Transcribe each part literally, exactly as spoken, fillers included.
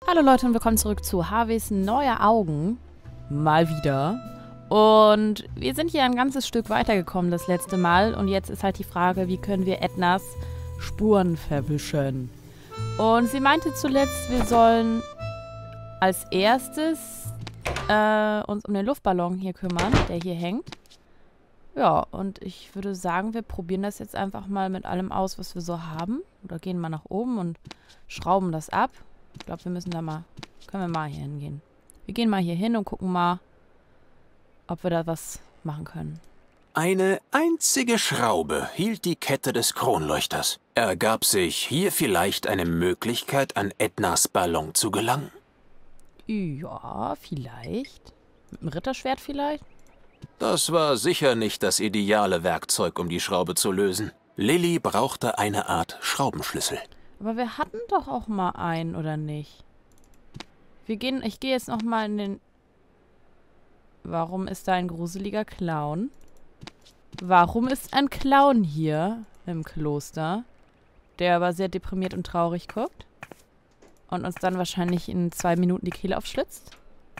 Hallo Leute und willkommen zurück zu Harveys Neue Augen. Mal wieder. Und wir sind hier ein ganzes Stück weitergekommen das letzte Mal. Und jetzt ist halt die Frage, wie können wir Ednas Spuren verwischen? Und sie meinte zuletzt, wir sollen als erstes äh, uns um den Luftballon hier kümmern, der hier hängt. Ja, und ich würde sagen, wir probieren das jetzt einfach mal mit allem aus, was wir so haben. Oder gehen mal nach oben und schrauben das ab. Ich glaube, wir müssen da mal, können wir mal hier hingehen. Wir gehen mal hier hin und gucken mal, ob wir da was machen können. Eine einzige Schraube hielt die Kette des Kronleuchters. Ergab sich hier vielleicht eine Möglichkeit, an Ednas Ballon zu gelangen? Ja, vielleicht. Mit dem Ritterschwert vielleicht? Das war sicher nicht das ideale Werkzeug, um die Schraube zu lösen. Lilly brauchte eine Art Schraubenschlüssel. Aber wir hatten doch auch mal einen, oder nicht? Wir gehen, ich gehe jetzt noch mal in den... Warum ist da ein gruseliger Clown? Warum ist ein Clown hier im Kloster, der aber sehr deprimiert und traurig guckt und uns dann wahrscheinlich in zwei Minuten die Kehle aufschlitzt?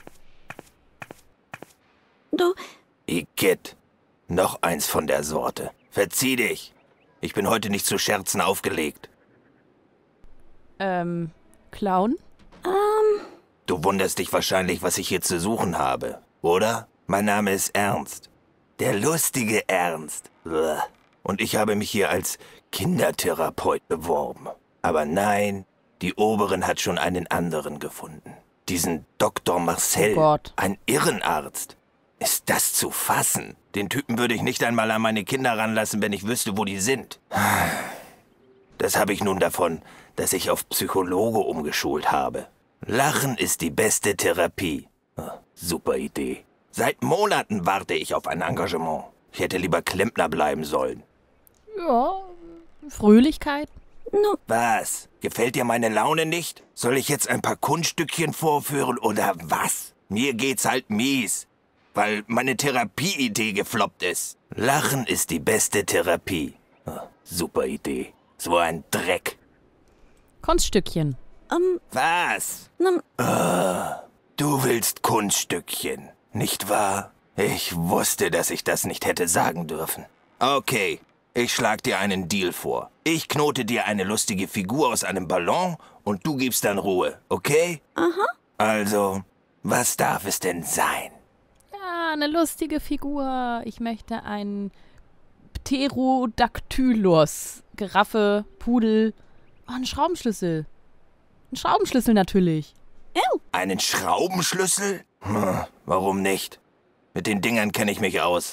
Du... Igitt, noch eins von der Sorte. Verzieh dich. Ich bin heute nicht zu Scherzen aufgelegt. Ähm, Clown? Ähm... Du wunderst dich wahrscheinlich, was ich hier zu suchen habe, oder? Mein Name ist Ernst. Der lustige Ernst. Uah. Und ich habe mich hier als Kindertherapeut beworben. Aber nein, die Oberin hat schon einen anderen gefunden. Diesen Doktor Marcel, Oh Gott. ein Irrenarzt. Ist das zu fassen? Den Typen würde ich nicht einmal an meine Kinder ranlassen, wenn ich wüsste, wo die sind. Das habe ich nun davon, dass ich auf Psychologe umgeschult habe. Lachen ist die beste Therapie. Oh, super Idee. Seit Monaten warte ich auf ein Engagement. Ich hätte lieber Klempner bleiben sollen. Ja, Fröhlichkeit. No, Was? Gefällt dir meine Laune nicht? Soll ich jetzt ein paar Kunststückchen vorführen oder was? Mir geht's halt mies, weil meine Therapieidee gefloppt ist. Lachen ist die beste Therapie. Oh, super Idee. So ein Dreck. Kunststückchen. ähm, Was? nem, Du willst Kunststückchen, nicht wahr? Ich wusste, dass ich das nicht hätte sagen dürfen. Okay, ich schlag dir einen Deal vor. Ich knote dir eine lustige Figur aus einem Ballon und du gibst dann Ruhe, okay? aha. Also, was darf es denn sein? Ja, eine lustige Figur. Ich möchte einen Pterodactylos. Giraffe, Pudel. Oh, einen Schraubenschlüssel. Ein Schraubenschlüssel natürlich. Ew. Einen Schraubenschlüssel? Hm, warum nicht? Mit den Dingern kenne ich mich aus.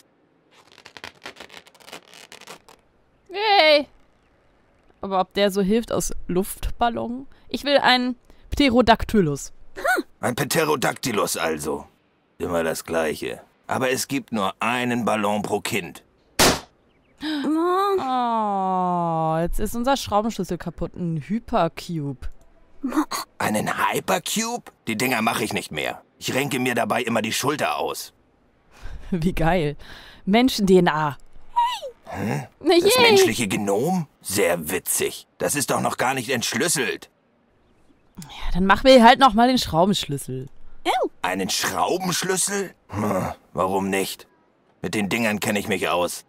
Yay. Aber ob der so hilft aus Luftballon? Ich will einen Pterodactylus. Ein Pterodactylus also. Immer das Gleiche. Aber es gibt nur einen Ballon pro Kind. Oh, Oh, jetzt ist unser Schraubenschlüssel kaputt. Ein Hypercube. Einen Hypercube? Die Dinger mache ich nicht mehr. Ich renke mir dabei immer die Schulter aus. Wie geil. Menschen-D N A. Hey. Das menschliche Genom? Sehr witzig. Das ist doch noch gar nicht entschlüsselt. Ja, dann machen wir halt nochmal den Schraubenschlüssel. ew. Einen Schraubenschlüssel? Hm, warum nicht? Mit den Dingern kenne ich mich aus.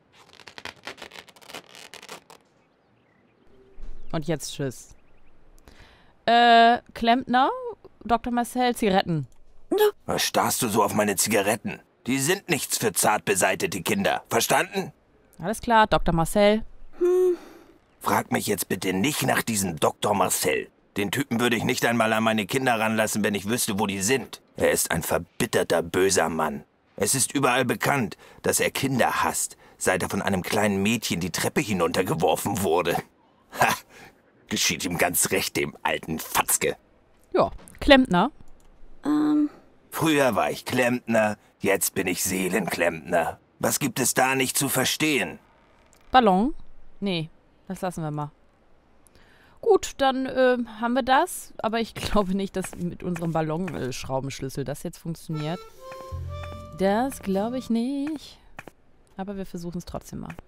Und jetzt tschüss. Äh, Klempner? Doktor Marcel, Zigaretten. Was starrst du so auf meine Zigaretten? Die sind nichts für zart beseitete Kinder. Verstanden? Alles klar, Doktor Marcel. Frag mich jetzt bitte nicht nach diesem Doktor Marcel. Den Typen würde ich nicht einmal an meine Kinder ranlassen, wenn ich wüsste, wo die sind. Er ist ein verbitterter, böser Mann. Es ist überall bekannt, dass er Kinder hasst, seit er von einem kleinen Mädchen die Treppe hinuntergeworfen wurde. Ha! Geschieht ihm ganz recht, dem alten Fatzke. Ja, Klempner. Ähm, Früher war ich Klempner, jetzt bin ich Seelenklempner. Was gibt es da nicht zu verstehen? Ballon? Nee, das lassen wir mal. Gut, dann äh, haben wir das. Aber ich glaube nicht, dass mit unserem Ballon-Schraubenschlüssel das jetzt funktioniert. Das glaube ich nicht. Aber wir versuchen es trotzdem mal.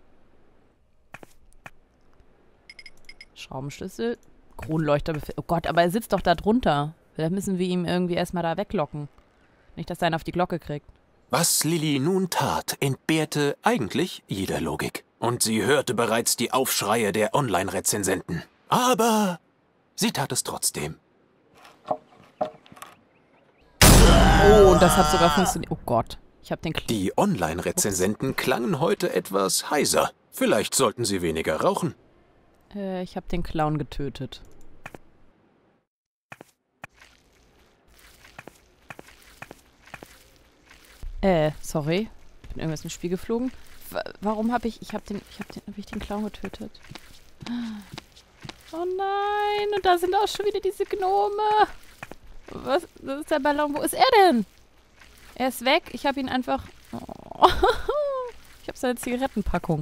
Schraubenschlüssel. Kronleuchter. Oh Gott, aber er sitzt doch da drunter. Vielleicht müssen wir ihm irgendwie erstmal da weglocken. Nicht, dass er einen auf die Glocke kriegt. Was Lilly nun tat, entbehrte eigentlich jeder Logik. Und sie hörte bereits die Aufschreie der Online-Rezensenten. Aber sie tat es trotzdem. Oh, und das hat sogar funktioniert. Oh Gott, ich habe den Kl Die Online-Rezensenten klangen heute etwas heiser. Vielleicht sollten sie weniger rauchen. äh, Ich habe den Clown getötet. Äh, sorry. Ich bin irgendwas ins Spiel geflogen. W warum habe ich... Ich habe den... Ich habe den... Hab ich den Clown getötet? Oh nein. Und da sind auch schon wieder diese Gnome. Was? Das ist der Ballon. Wo ist er denn? Er ist weg. Ich habe ihn einfach... Oh. Ich habe seine Zigarettenpackung.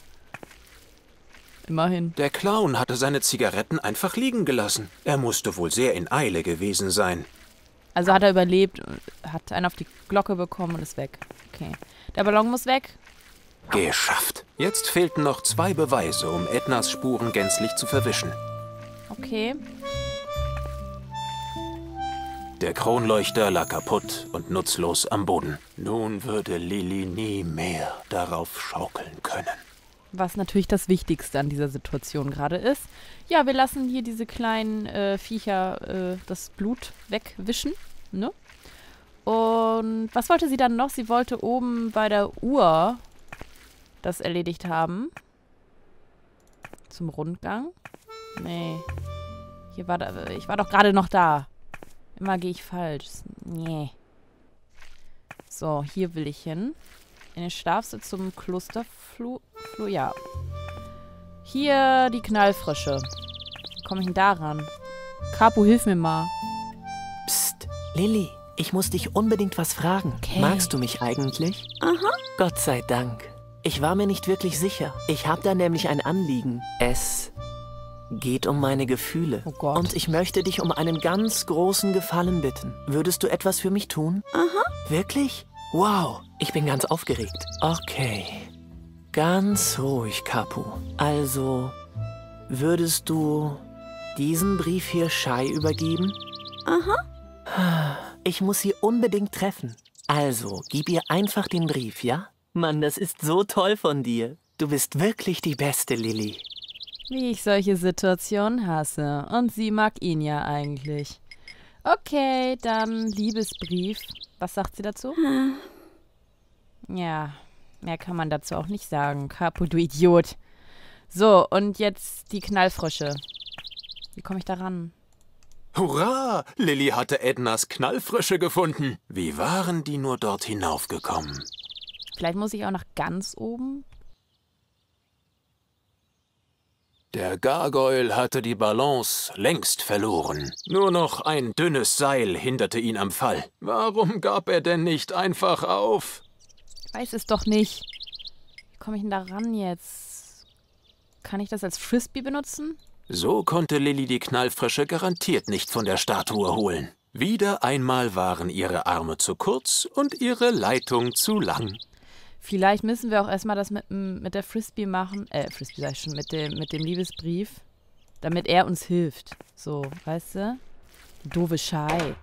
Immerhin. Der Clown hatte seine Zigaretten einfach liegen gelassen. Er musste wohl sehr in Eile gewesen sein. Also hat er überlebt, hat einen auf die Glocke bekommen und ist weg. Okay. Der Ballon muss weg. Geschafft. Jetzt fehlten noch zwei Beweise, um Ednas Spuren gänzlich zu verwischen. Okay. Der Kronleuchter lag kaputt und nutzlos am Boden. Nun würde Lilly nie mehr darauf schaukeln können. Was natürlich das Wichtigste an dieser Situation gerade ist. Ja, wir lassen hier diese kleinen äh, Viecher äh, das Blut wegwischen. Ne? Und was wollte sie dann noch? Sie wollte oben bei der Uhr das erledigt haben. Zum Rundgang. Nee. Hier war da, ich war doch gerade noch da. Immer gehe ich falsch. Nee. So, hier will ich hin. In den Schlafsitz zum Klosterflur. Flu, ja. Hier die Knallfrische. Wie komme ich denn da ran? Capo, hilf mir mal. Psst, Lilly, ich muss dich unbedingt was fragen. Okay. Magst du mich eigentlich? Aha. Gott sei Dank. Ich war mir nicht wirklich sicher. Ich habe da nämlich ein Anliegen. Es geht um meine Gefühle. Oh Gott. Und ich möchte dich um einen ganz großen Gefallen bitten. Würdest du etwas für mich tun? Aha. Wirklich? Wow, ich bin ganz aufgeregt. Okay. Ganz ruhig, Capo. Also, würdest du diesen Brief hier Shai übergeben? Aha. Ich muss sie unbedingt treffen. Also, gib ihr einfach den Brief, ja? Mann, das ist so toll von dir. Du bist wirklich die Beste, Lilly. Wie ich solche Situationen hasse. Und sie mag ihn ja eigentlich. Okay, dann Liebesbrief. Was sagt sie dazu? Ja, mehr kann man dazu auch nicht sagen. Capo, du Idiot. So, und jetzt die Knallfrösche. Wie komme ich da ran? Hurra! Lilly hatte Ednas Knallfrösche gefunden. Wie waren die nur dort hinaufgekommen? Vielleicht muss ich auch nach ganz oben. Der Gargoyle hatte die Balance längst verloren. Nur noch ein dünnes Seil hinderte ihn am Fall. Warum gab er denn nicht einfach auf? Ich weiß es doch nicht. Wie komme ich denn da ran jetzt? Kann ich das als Frisbee benutzen? So konnte Lilly die Knallfrösche garantiert nicht von der Statue holen. Wieder einmal waren ihre Arme zu kurz und ihre Leitung zu lang. Vielleicht müssen wir auch erstmal das mit, mit der Frisbee machen. Äh, Frisbee sag ich schon, mit dem, mit dem Liebesbrief. Damit er uns hilft. So, weißt du? Doofe Shai.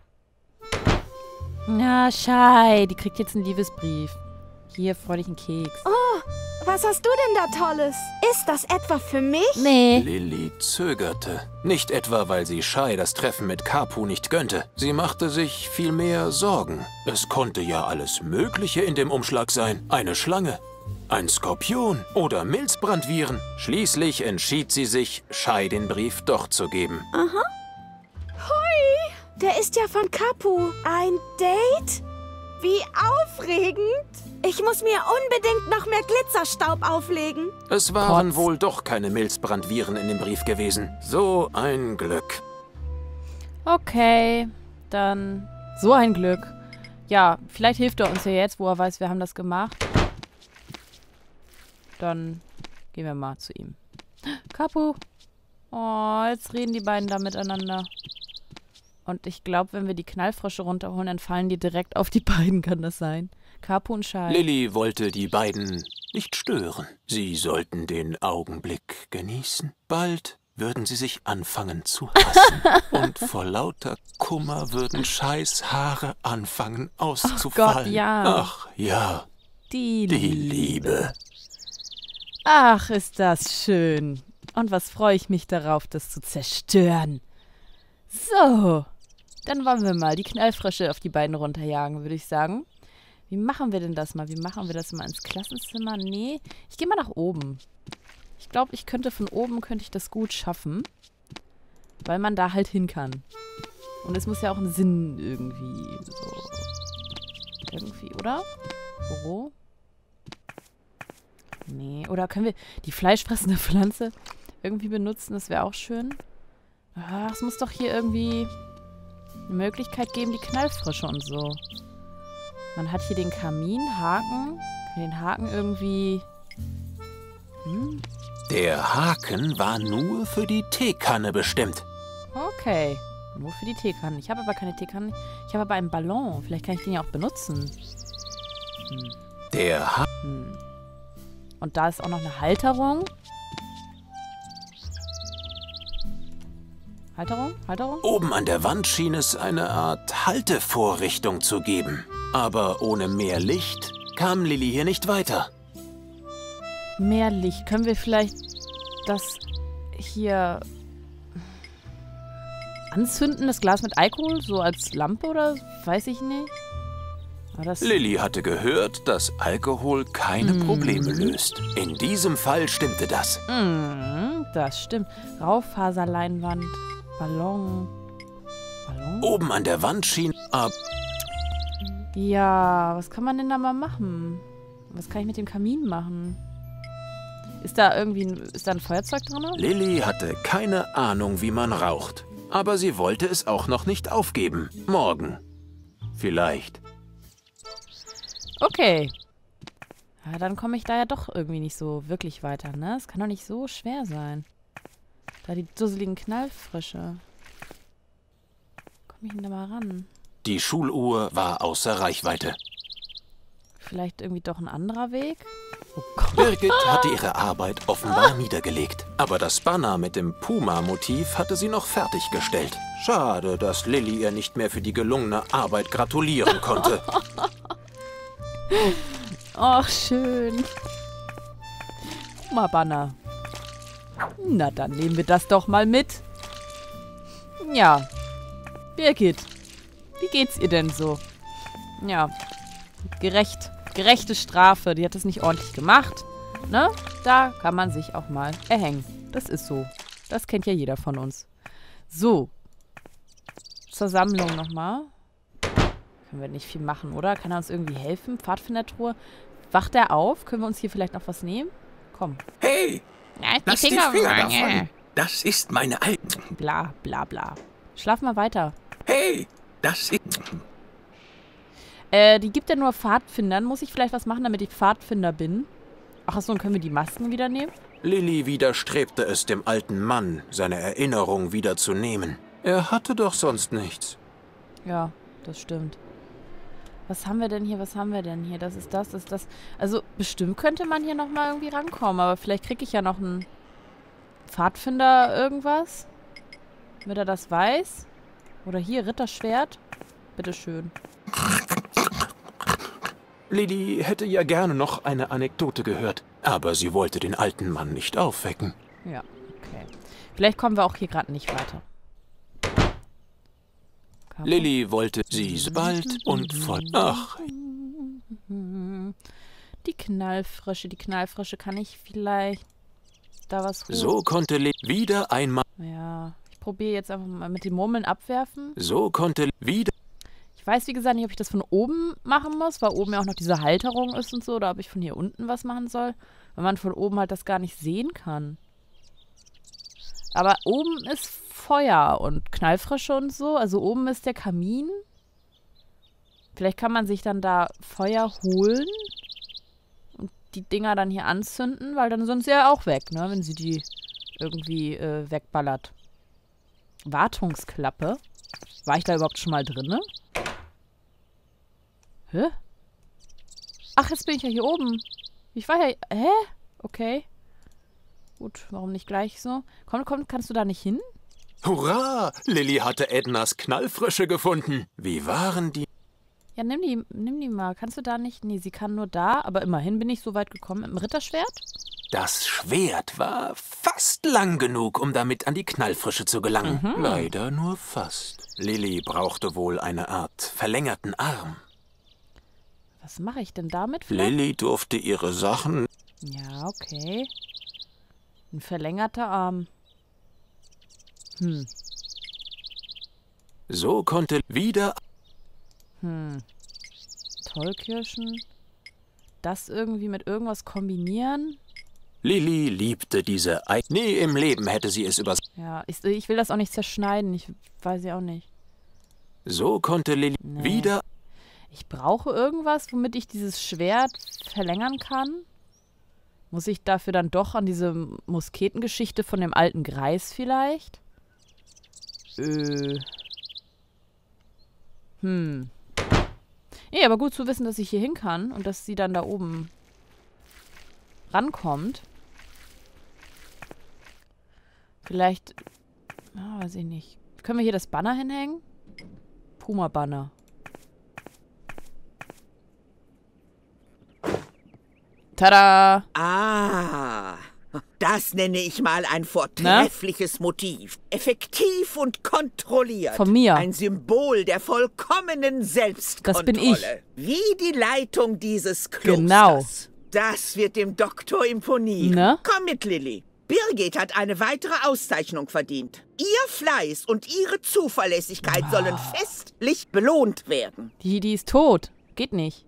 Na, Shai, die kriegt jetzt einen Liebesbrief. Hier, freu dich einen Keks. Oh, was hast du denn da Tolles? Ist das etwa für mich? Nee. Lilly zögerte. Nicht etwa, weil sie Shai das Treffen mit Capo nicht gönnte. Sie machte sich vielmehr Sorgen. Es konnte ja alles Mögliche in dem Umschlag sein. Eine Schlange, ein Skorpion oder Milzbrandviren. Schließlich entschied sie sich, Shai den Brief doch zu geben. Aha. Hui, der ist ja von Capo. Ein Date? Wie aufregend. Ich muss mir unbedingt noch mehr Glitzerstaub auflegen. Es waren Kotz. wohl doch keine Milzbrandviren in dem Brief gewesen. So ein Glück. Okay, dann so ein Glück. Ja, vielleicht hilft er uns ja jetzt, wo er weiß, wir haben das gemacht. Dann gehen wir mal zu ihm. Capo. Oh, jetzt reden die beiden da miteinander. Und ich glaube, wenn wir die Knallfrösche runterholen, dann fallen die direkt auf die beiden, kann das sein? Capo und Shai. Lilly wollte die beiden nicht stören. Sie sollten den Augenblick genießen. Bald würden sie sich anfangen zu hassen. Und vor lauter Kummer würden Scheiß Haare anfangen auszufallen. Gott, ja. Ach ja, Die, die Liebe. Liebe. Ach, ist das schön. Und was freue ich mich darauf, das zu zerstören. So, dann wollen wir mal die Knallfrösche auf die beiden runterjagen, würde ich sagen. Wie machen wir denn das mal? Wie machen wir das mal ins Klassenzimmer? Nee, ich gehe mal nach oben. Ich glaube, ich könnte von oben, könnte ich das gut schaffen. Weil man da halt hin kann. Und es muss ja auch einen Sinn irgendwie so. Irgendwie, oder? Büro? Nee, oder können wir die fleischfressende Pflanze irgendwie benutzen? Das wäre auch schön. Ah, es muss doch hier irgendwie eine Möglichkeit geben, die Knallfrische und so. Man hat hier den Kamin, Haken. Können wir den Haken irgendwie... Hm? Der Haken war nur für die Teekanne bestimmt. Okay. Nur für die Teekanne. Ich habe aber keine Teekanne. Ich habe aber einen Ballon. Vielleicht kann ich den ja auch benutzen. Hm. Der Haken... Hm. Und da ist auch noch eine Halterung. Halterung? Halterung? Oben an der Wand schien es eine Art Haltevorrichtung zu geben. Aber ohne mehr Licht kam Lilly hier nicht weiter. Mehr Licht. Können wir vielleicht das hier anzünden, das Glas mit Alkohol? So als Lampe oder? Weiß ich nicht. Aber das Lilly hatte gehört, dass Alkohol keine Mm. Probleme löst. In diesem Fall stimmte das. Mm, das stimmt. Raufaserleinwand. Ballon. Ballon? Oben an der Wand schien... ab. Ja, was kann man denn da mal machen? Was kann ich mit dem Kamin machen? Ist da irgendwie ein, ist da ein Feuerzeug drin? Lilly hatte keine Ahnung, wie man raucht. Aber sie wollte es auch noch nicht aufgeben. Morgen. Vielleicht. Okay. Ja, dann komme ich da ja doch irgendwie nicht so wirklich weiter, ne? Es kann doch nicht so schwer sein. Da die dusseligen Knallfrische. Komme ich denn da mal ran? Die Schuluhr war außer Reichweite. Vielleicht irgendwie doch ein anderer Weg? Oh Gott. Birgit hatte ihre Arbeit offenbar niedergelegt. Aber das Banner mit dem Puma-Motiv hatte sie noch fertiggestellt. Schade, dass Lilly ihr nicht mehr für die gelungene Arbeit gratulieren konnte. Ach, schön. Puma-Banner. Na, dann nehmen wir das doch mal mit. Ja. Birgit, wie geht's ihr denn so? Ja. Gerecht. Gerechte Strafe. Die hat es nicht ordentlich gemacht. Ne? Da kann man sich auch mal erhängen. Das ist so. Das kennt ja jeder von uns. So. Zur Sammlung nochmal. Können wir nicht viel machen, oder? Kann er uns irgendwie helfen? Pfadfindertruhe. Wacht er auf? Können wir uns hier vielleicht noch was nehmen? Komm. Hey, Ja, die lass die Finger, Finger davon. Das ist meine Al... Bla, bla, bla. Schlaf mal weiter. Hey, das ist... Äh, die gibt er nur Pfadfindern. Muss ich vielleicht was machen, damit ich Pfadfinder bin? Ach so, und können wir die Masken wieder nehmen? Lilly widerstrebte es dem alten Mann, seine Erinnerung wiederzunehmen. Er hatte doch sonst nichts. Ja, das stimmt. Was haben wir denn hier? Was haben wir denn hier? Das ist das, das ist das. Also, bestimmt könnte man hier nochmal irgendwie rankommen. Aber vielleicht kriege ich ja noch einen Pfadfinder irgendwas. Wenn er das weiß. Oder hier, Ritterschwert. Bitteschön. Lilly hätte ja gerne noch eine Anekdote gehört, aber sie wollte den alten Mann nicht aufwecken. Ja, okay. Vielleicht kommen wir auch hier gerade nicht weiter. Kapo. Lilly wollte sie so bald und voll... Ach, Die Knallfrische, die Knallfrische. Kann ich vielleicht da was holen? so konnte Lilly wieder einmal... Ja, ich probiere jetzt einfach mal mit den Murmeln abwerfen. So konnte wieder... Ich weiß, wie gesagt, nicht, ob ich das von oben machen muss, weil oben ja auch noch diese Halterung ist und so, oder ob ich von hier unten was machen soll, weil man von oben halt das gar nicht sehen kann. Aber oben ist Feuer und Knallfrische und so, also oben ist der Kamin. Vielleicht kann man sich dann da Feuer holen und die Dinger dann hier anzünden, weil dann sind sie ja auch weg, ne, wenn sie die irgendwie äh, wegballert. Wartungsklappe. War ich da überhaupt schon mal drin, ne? Hä? Ach, jetzt bin ich ja hier oben. Ich war ja... Hä? Okay. Gut, warum nicht gleich so? Komm, komm, kannst du da nicht hin? Hurra! Lilly hatte Ednas Knallfrische gefunden. Wie waren die? Ja, nimm die, nimm die mal. Kannst du da nicht? Nee, sie kann nur da, aber immerhin bin ich so weit gekommen. Mit dem Ritterschwert? Das Schwert war fast lang genug, um damit an die Knallfrische zu gelangen. Mhm. Leider nur fast. Lilly brauchte wohl eine Art verlängerten Arm. Was mache ich denn damit vielleicht? Lilly durfte ihre Sachen... Ja, okay. Ein verlängerter Arm. Hm. So konnte wieder... Hm. Tollkirschen. Das irgendwie mit irgendwas kombinieren? Lilly liebte diese Ei... Nie im Leben hätte sie es übers... Ja, ich, ich will das auch nicht zerschneiden. Ich weiß ja auch nicht. So konnte Lilly Nee. wieder... Ich brauche irgendwas, womit ich dieses Schwert verlängern kann. Muss ich dafür dann doch an diese Musketengeschichte von dem alten Greis vielleicht? Äh. Hm. Nee, aber gut zu wissen, dass ich hier hin kann und dass sie dann da oben rankommt. Vielleicht, ah, weiß ich nicht. Können wir hier das Banner hinhängen? Puma-Banner. Tada! Ah, das nenne ich mal ein vortreffliches Motiv. Effektiv und kontrolliert. Von mir. Ein Symbol der vollkommenen Selbstkontrolle. Das bin ich. Wie die Leitung dieses Klosters. Genau. Das wird dem Doktor imponieren. Ne? Komm mit, Lilly. Birgit hat eine weitere Auszeichnung verdient. Ihr Fleiß und ihre Zuverlässigkeit sollen festlich belohnt werden. Die, die ist tot. Geht nicht.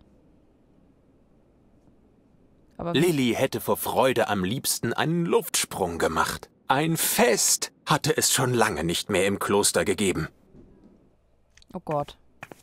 Aber Lilly hätte vor Freude am liebsten einen Luftsprung gemacht. Ein Fest hatte es schon lange nicht mehr im Kloster gegeben. oh Gott.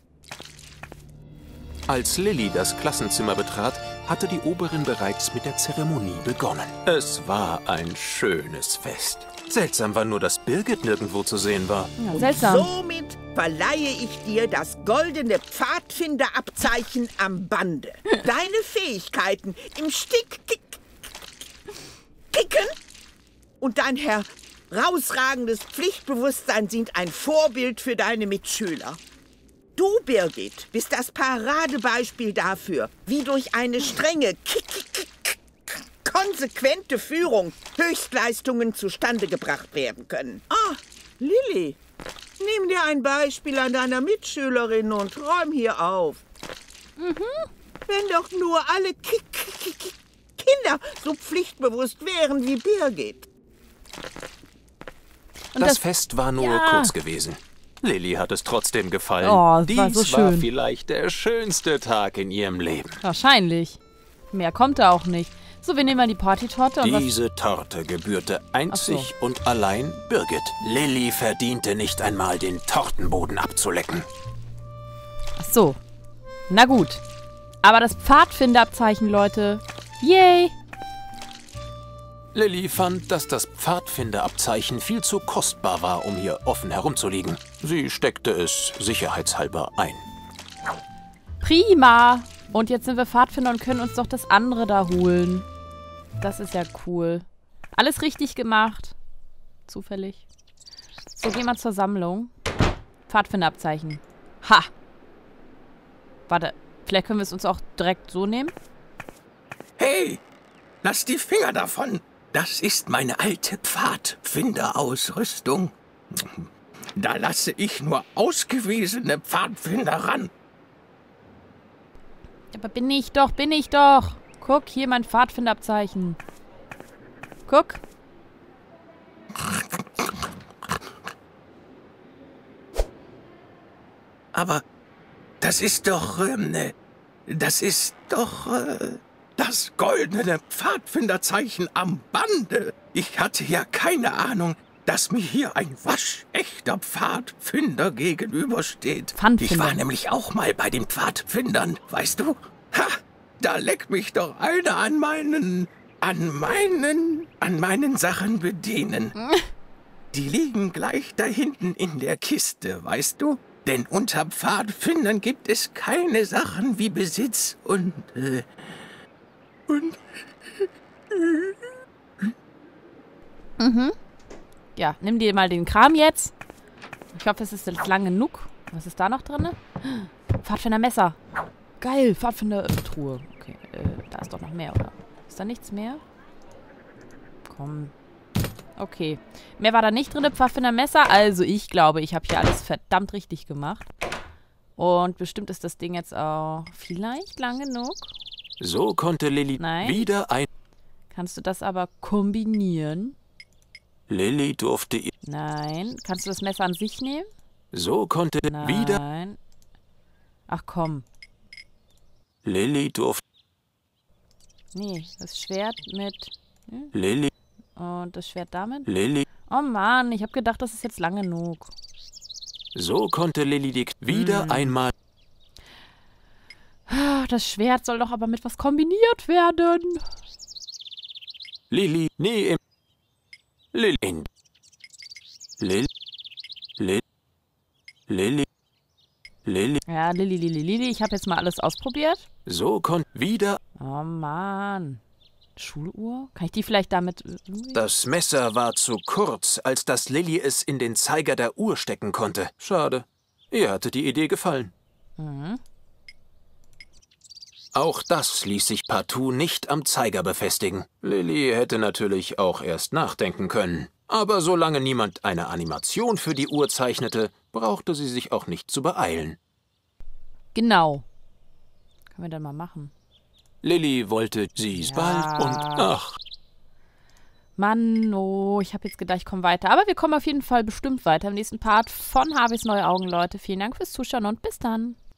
Als Lilly das Klassenzimmer betrat, hatte die Oberin bereits mit der Zeremonie begonnen. Es war ein schönes Fest. Seltsam war nur, dass Birgit nirgendwo zu sehen war. Ja, Und seltsam. somit verleihe ich dir das goldene Pfadfinderabzeichen am Bande. Deine Fähigkeiten im Stick kick, kicken und dein herausragendes Pflichtbewusstsein sind ein Vorbild für deine Mitschüler. Du, Birgit, bist das Paradebeispiel dafür, wie durch eine strenge, kick, kick, kick, konsequente Führung Höchstleistungen zustande gebracht werden können. Ah, Lilly, nimm dir ein Beispiel an deiner Mitschülerin und räum hier auf. Mhm. Wenn doch nur alle Ki Ki Ki Kinder so pflichtbewusst wären wie Birgit. Und das, das- Fest war nur Ja. kurz gewesen. Lilly hat es trotzdem gefallen. Oh, es Dies war so war schön. vielleicht der schönste Tag in ihrem Leben. Wahrscheinlich. Mehr kommt da auch nicht. So, wir nehmen mal die Partytorte und was... Diese Torte gebührte einzig und allein Birgit. Lilly verdiente nicht einmal, den Tortenboden abzulecken. Ach so. Na gut. Aber das Pfadfinderabzeichen, Leute. Yay! Lilly fand, dass das Pfadfinderabzeichen viel zu kostbar war, um hier offen herumzuliegen. Sie steckte es sicherheitshalber ein. Prima! Und jetzt sind wir Pfadfinder und können uns doch das andere da holen. Das ist ja cool. Alles richtig gemacht. Zufällig. So, gehen wir zur Sammlung. Pfadfinderabzeichen. Ha! Warte, vielleicht können wir es uns auch direkt so nehmen. Hey, lass die Finger davon. Das ist meine alte Pfadfinderausrüstung. Da lasse ich nur ausgewiesene Pfadfinder ran. Aber bin ich doch, bin ich doch. Guck, hier mein Pfadfinderabzeichen. Guck. Aber das ist doch, ähm, äh, das ist doch, äh, das goldene Pfadfinderzeichen am Bande. Ich hatte ja keine Ahnung, dass mir hier ein waschechter Pfadfinder gegenübersteht. Pfadfinder. Ich war nämlich auch mal bei den Pfadfindern, weißt du? Ha, da leckt mich doch einer an meinen, an meinen, an meinen Sachen bedienen. Die liegen gleich da hinten in der Kiste, weißt du? Denn unter Pfadfindern gibt es keine Sachen wie Besitz und, äh, und... Mhm. Ja, nimm dir mal den Kram jetzt. Ich hoffe, es ist jetzt lang genug. Was ist da noch drin? Pfadfindermesser. Geil, Pfadfindertruhe. Okay, äh, da ist doch noch mehr, oder? Ist da nichts mehr? Komm. Okay. Mehr war da nicht drin, Pfadfindermesser. Also ich glaube, ich habe hier alles verdammt richtig gemacht. Und bestimmt ist das Ding jetzt auch vielleicht lang genug. So konnte Lilly Nein. wieder ein... Kannst du das aber kombinieren? Lilly durfte ihr... Nein. Kannst du das Messer an sich nehmen? So konnte Nein. wieder... Ach komm. Lilly durfte... Nee, das Schwert mit... Hm? Lilly... Und das Schwert damit? Lilly... Oh Mann, ich habe gedacht, das ist jetzt lang genug. So konnte Lilly die... Wieder Hm. einmal... Das Schwert soll doch aber mit was kombiniert werden. Lilly... Nee, im... Lilly... In... Lilly... Lilly... Lilly... Lilly... Ja, Lilly, Lilly, Lilly. Ich habe jetzt mal alles ausprobiert. So konnte wieder... Oh Mann. Schuluhr? Kann ich die vielleicht damit... irgendwie- Das Messer war zu kurz, als dass Lilly es in den Zeiger der Uhr stecken konnte. Schade. Ihr hatte die Idee gefallen. Mhm. Auch das ließ sich partout nicht am Zeiger befestigen. Lilly hätte natürlich auch erst nachdenken können. Aber solange niemand eine Animation für die Uhr zeichnete, brauchte sie sich auch nicht zu beeilen. Genau. Können wir dann mal machen. Lilly wollte sie's Ja. bald und ach, Mann, oh, ich habe jetzt gedacht, ich komme weiter. Aber wir kommen auf jeden Fall bestimmt weiter im nächsten Part von Harveys neue Augen, Leute. Vielen Dank fürs Zuschauen und bis dann.